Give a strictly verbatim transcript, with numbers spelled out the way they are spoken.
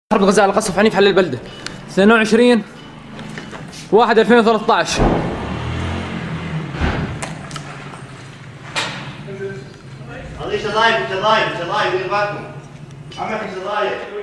حرب غزة على قصف عنيف حل البلدة اثنين وعشرين واحد ألفين وثلاثة عشر. هذه شظايف شظايف شظايف دير بالكم. عمك شظايف.